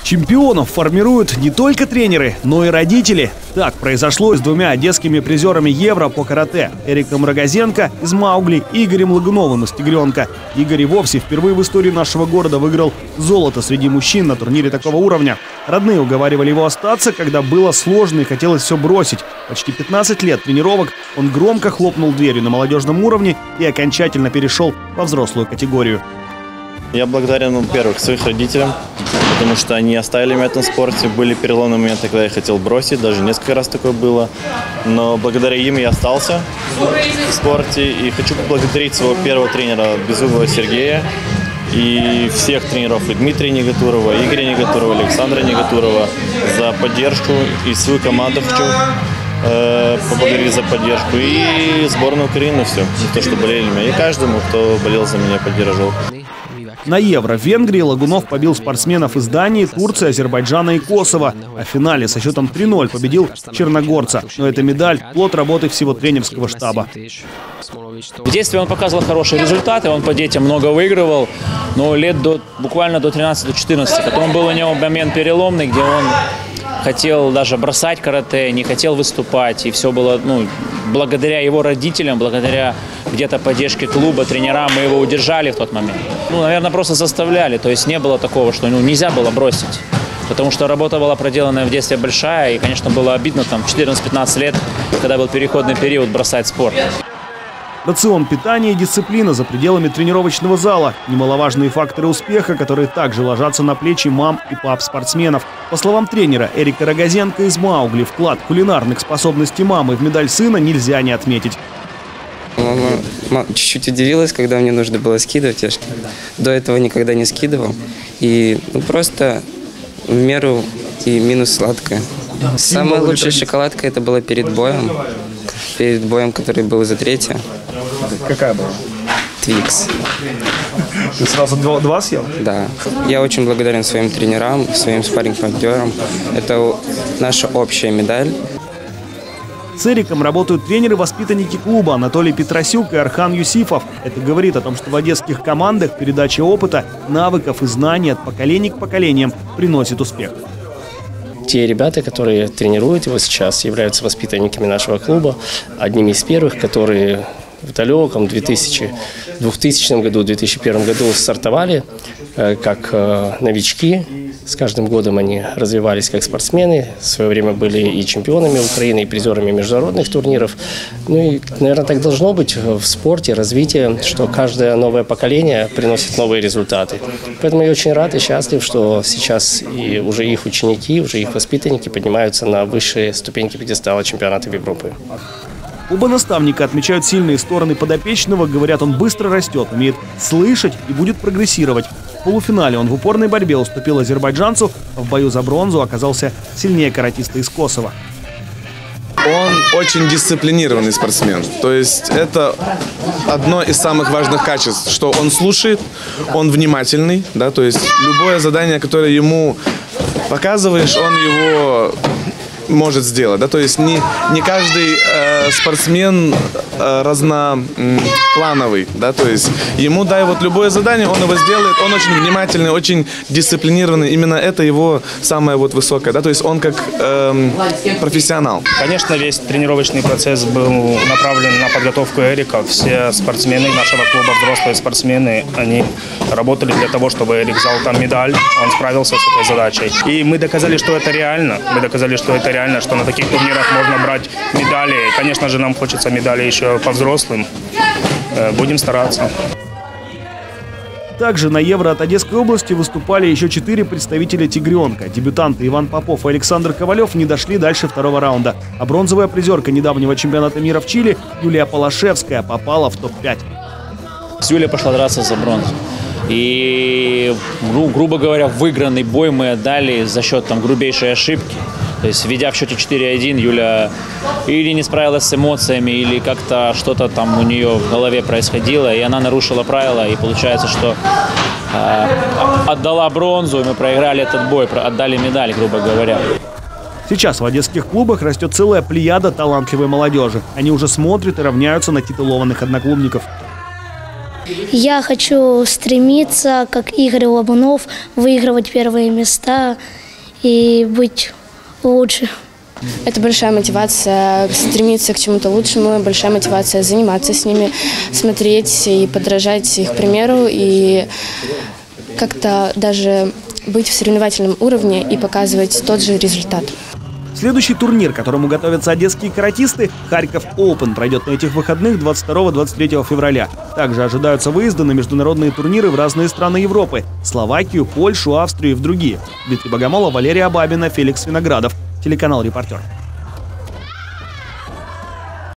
Чемпионов формируют не только тренеры, но и родители. Так произошло с двумя одесскими призерами Евро по карате – Эриком Рогозенко из «Маугли» и Игорем Лагуновым из «Тигренка». Игорь и вовсе впервые в истории нашего города выиграл золото среди мужчин на турнире такого уровня. Родные уговаривали его остаться, когда было сложно и хотелось все бросить. Почти 15 лет тренировок он громко хлопнул дверью на молодежном уровне и окончательно перешел во взрослую категорию. Я благодарен, во-первых, своих родителям, потому что они оставили меня в этом спорте. Были переломные моменты, когда я хотел бросить, даже несколько раз такое было. Но благодаря им я остался в спорте. И хочу поблагодарить своего первого тренера Безуглова Сергея и всех тренеров, и Дмитрия Негатурова, Игоря Негатурова, Александра Негатурова за поддержку. И свою команду хочу поблагодарить за поддержку. И сборную Украины, все, за то, что болели меня. И каждому, кто болел за меня, поддержал. На Евро в Венгрии Лагунов побил спортсменов из Дании, Турции, Азербайджана и Косово. А в финале со счетом 3-0 победил черногорца. Но эта медаль – плод работы всего тренерского штаба. В детстве он показывал хорошие результаты, он по детям много выигрывал, но лет буквально до 13-14. Потом был у него момент переломный, где он хотел даже бросать карате, не хотел выступать. И все было благодаря его родителям, благодаря где-то поддержке клуба, тренерам, мы его удержали в тот момент. Наверное, просто заставляли. То есть не было такого, что нельзя было бросить. Потому что работа была проделанная в детстве большая. И, конечно, было обидно там 14-15 лет, когда был переходный период, бросать спорт. Рацион питания и дисциплина за пределами тренировочного зала – немаловажные факторы успеха, которые также ложатся на плечи мам и пап спортсменов. По словам тренера Эрика Рогозенко из «Маугли», вклад кулинарных способностей мамы в медаль сына нельзя не отметить. Мама чуть-чуть удивилась, когда мне нужно было скидывать. Я до этого никогда не скидывал. И просто в меру и минус сладкое. Самая лучшая шоколадка это была перед боем. Перед боем, который был за третье. Какая была? Твикс. Ты сразу два съел? Да. Я очень благодарен своим тренерам, своим спарринг-партнерам. Это наша общая медаль. С Эриком работают тренеры-воспитанники клуба Анатолий Петросюк и Архан Юсифов. Это говорит о том, что в одесских командах передача опыта, навыков и знаний от поколения к поколениям приносит успех. Те ребята, которые тренируют его сейчас, являются воспитанниками нашего клуба, одними из первых, которые в далеком 2000 году, 2001 году стартовали как новички. С каждым годом они развивались как спортсмены. В свое время были и чемпионами Украины, и призерами международных турниров. И, наверное, так должно быть в спорте, развитие, что каждое новое поколение приносит новые результаты. Поэтому я очень рад и счастлив, что сейчас и уже их ученики, уже их воспитанники поднимаются на высшие ступеньки пьедестала чемпионатов Европы. Оба наставника отмечают сильные стороны подопечного, говорят, он быстро растет, умеет слышать и будет прогрессировать. В полуфинале он в упорной борьбе уступил азербайджанцу, а в бою за бронзу оказался сильнее каратиста из Косово. Он очень дисциплинированный спортсмен. То есть это одно из самых важных качеств, что он слушает, он внимательный, да, то есть любое задание, которое ему показываешь, он его может сделать, да, то есть не каждый спортсмен разноплановый, да, то есть ему дай вот любое задание, он его сделает, он очень внимательный, очень дисциплинированный, именно это его самое вот высокое, да, то есть он как профессионал. Конечно, весь тренировочный процесс был направлен на подготовку Эрика. Все спортсмены нашего клуба, взрослые спортсмены, они работали для того, чтобы Эрик взял там медаль, он справился с этой задачей. И мы доказали, что это реально, что на таких турнирах можно брать медали. Конечно же, нам хочется медали еще по взрослым. Будем стараться. Также на Евро от Одесской области выступали еще 4 представителя «Тигренка». Дебютанты Иван Попов и Александр Ковалев не дошли дальше второго раунда. А бронзовая призерка недавнего чемпионата мира в Чили Юлия Полошевская попала в топ-5. Юлия пошла драться за бронзу. И, грубо говоря, выигранный бой мы отдали за счет грубейшей ошибки. То есть, ведя в счете 4-1, Юля или не справилась с эмоциями, или как-то что-то там у нее в голове происходило, и она нарушила правила, и получается, что отдала бронзу, и мы проиграли этот бой, отдали медаль, грубо говоря. Сейчас в одесских клубах растет целая плеяда талантливой молодежи. Они уже смотрят и равняются на титулованных одноклубников. Я хочу стремиться, как Игорь Лобунов, выигрывать первые места и быть лучше. Это большая мотивация стремиться к чему-то лучшему, большая мотивация заниматься с ними, смотреть и подражать их примеру, и как-то даже быть в соревновательном уровне и показывать тот же результат. Следующий турнир, к которому готовятся одесские каратисты, Харьков Open, пройдет на этих выходных 22-23 февраля. Также ожидаются выезды на международные турниры в разные страны Европы – Словакию, Польшу, Австрию и в другие. Дмитрий Богомолов, Валерия Бабина, Феликс Виноградов. Телеканал «Репортер».